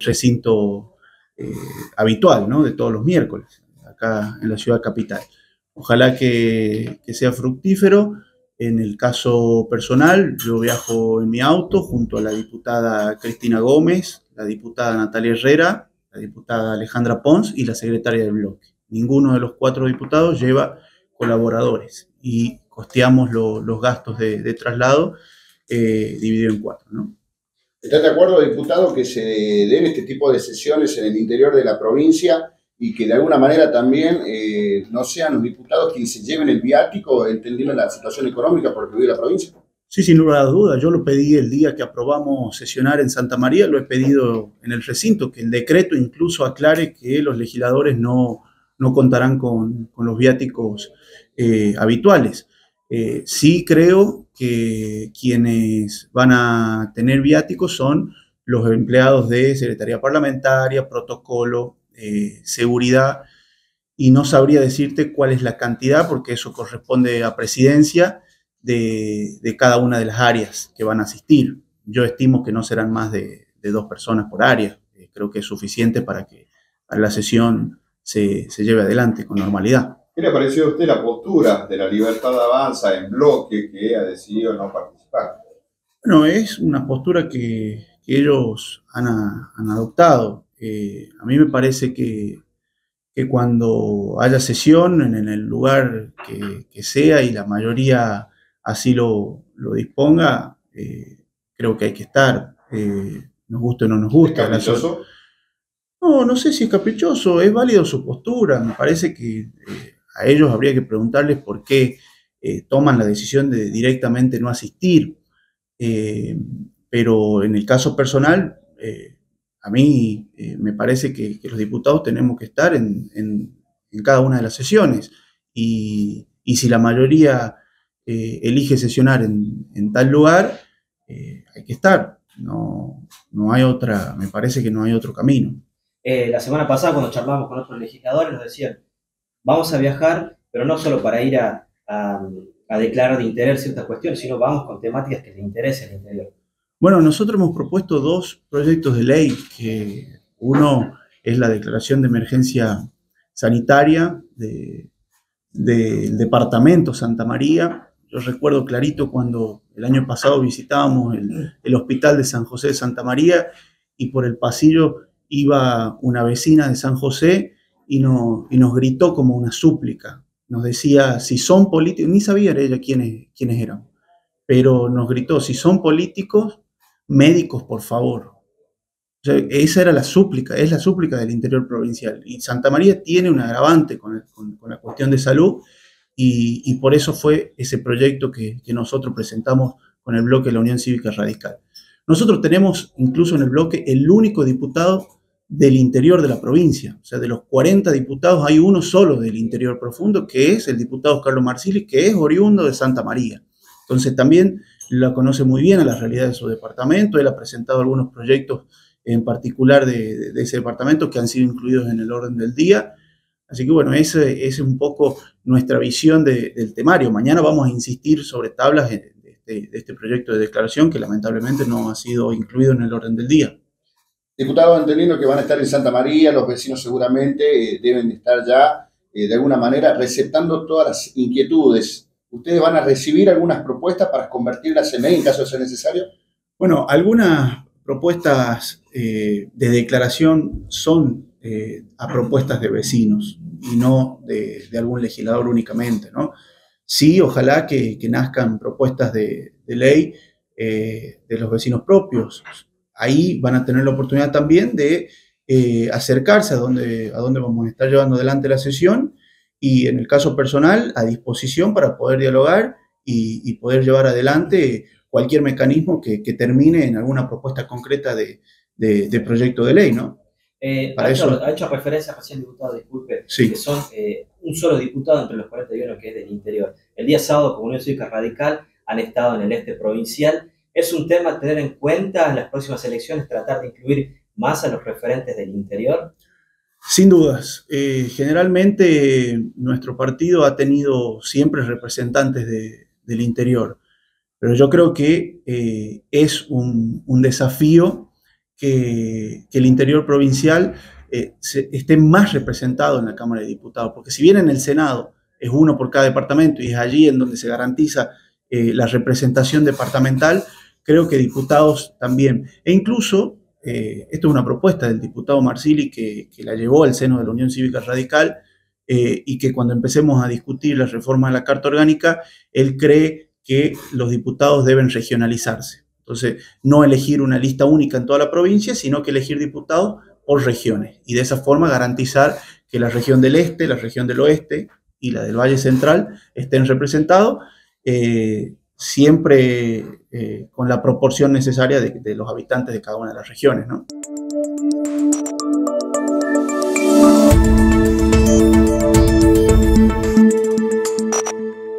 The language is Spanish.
recinto habitual, ¿no? De todos los miércoles, acá en la ciudad capital. Ojalá que sea fructífero. En el caso personal, yo viajo en mi auto junto a la diputada Cristina Gómez, la diputada Natalia Herrera, la diputada Alejandra Pons y la secretaria del bloque. Ninguno de los 4 diputados lleva colaboradores y costeamos los gastos de traslado dividido en 4, ¿no? ¿Estás de acuerdo, diputado, que se den este tipo de sesiones en el interior de la provincia y que de alguna manera también no sean los diputados quienes se lleven el viático, entendiendo la situación económica por que vive la provincia? Sí, sin lugar a dudas. Yo lo pedí el día que aprobamos sesionar en Santa María, lo he pedido en el recinto, que el decreto incluso aclare que los legisladores no contarán con los viáticos habituales. Sí creo que quienes van a tener viáticos son los empleados de Secretaría Parlamentaria, Protocolo, Seguridad, y no sabría decirte cuál es la cantidad, porque eso corresponde a Presidencia de cada una de las áreas que van a asistir. Yo estimo que no serán más de 2 personas por área. Creo que es suficiente para que la sesión se lleve adelante con normalidad. ¿Qué le pareció a usted la postura de la Libertad Avanza en bloque que ha decidido no participar? Bueno, es una postura que ellos han adoptado. A mí me parece que cuando haya sesión en el lugar que sea y la mayoría así lo disponga, creo que hay que estar, nos guste o no nos guste. ¿Es caprichoso? No sé si es caprichoso, es válido su postura. Me parece que a ellos habría que preguntarles por qué toman la decisión de directamente no asistir. Pero en el caso personal, a mí me parece que los diputados tenemos que estar en cada una de las sesiones. Y si la mayoría elige sesionar en tal lugar, hay que estar. No hay otra, me parece que no hay otro camino. La semana pasada, cuando charlábamos con otros legisladores, nos decían, vamos a viajar, pero no solo para ir a declarar de interés ciertas cuestiones, sino vamos con temáticas que les interesen al interior. Bueno, nosotros hemos propuesto 2 proyectos de ley, que uno es la declaración de emergencia sanitaria del departamento Santa María. Yo recuerdo clarito cuando el año pasado visitábamos el hospital de San José de Santa María y por el pasillo iba una vecina de San José y nos gritó como una súplica. Nos decía, si son políticos, ni sabía ella quiénes eran, pero nos gritó, si son políticos, médicos, por favor. O sea, esa era la súplica, es la súplica del interior provincial. Y Santa María tiene un agravante con la cuestión de salud y por eso fue ese proyecto que nosotros presentamos con el bloque de la Unión Cívica Radical. Nosotros tenemos incluso en el bloque el único diputado del interior de la provincia. O sea, de los 40 diputados hay uno solo del interior profundo, que es el diputado Carlos Marsili, que es oriundo de Santa María. Entonces también la conoce muy bien a la realidad de su departamento. Él ha presentado algunos proyectos en particular de ese departamento que han sido incluidos en el orden del día. Así que bueno, esa es un poco nuestra visión del temario. Mañana vamos a insistir sobre tablas de este proyecto de declaración que lamentablemente no ha sido incluido en el orden del día. Diputado, entendiendo que van a estar en Santa María, los vecinos seguramente deben estar ya de alguna manera receptando todas las inquietudes. ¿Ustedes van a recibir algunas propuestas para convertirlas en ley en caso de ser necesario? Bueno, algunas propuestas de declaración son a propuestas de vecinos y no de algún legislador únicamente, ¿no? Sí, ojalá que nazcan propuestas de ley de los vecinos propios. Ahí van a tener la oportunidad también de acercarse a donde vamos a estar llevando adelante la sesión y en el caso personal a disposición para poder dialogar y poder llevar adelante cualquier mecanismo que termine en alguna propuesta concreta de proyecto de ley, ¿no? Ha hecho referencia recién, diputado, disculpe, sí, que son un solo diputado entre los 41 que es del interior. El día sábado, como Unión Cívica Radical, han estado en el este provincial. ¿Es un tema a tener en cuenta en las próximas elecciones, tratar de incluir más a los referentes del interior? Sin dudas. Generalmente nuestro partido ha tenido siempre representantes del interior, pero yo creo que es un desafío que el interior provincial esté más representado en la Cámara de Diputados, porque si bien en el Senado es uno por cada departamento y es allí en donde se garantiza la representación departamental, creo que diputados también. E incluso, esto es una propuesta del diputado Marsili que la llevó al seno de la Unión Cívica Radical, y que cuando empecemos a discutir la reforma de la Carta Orgánica, él cree que los diputados deben regionalizarse. Entonces, no elegir una lista única en toda la provincia, sino que elegir diputados por regiones. Y de esa forma garantizar que la región del este, la región del oeste y la del Valle Central estén representados, siempre con la proporción necesaria de los habitantes de cada una de las regiones, ¿no?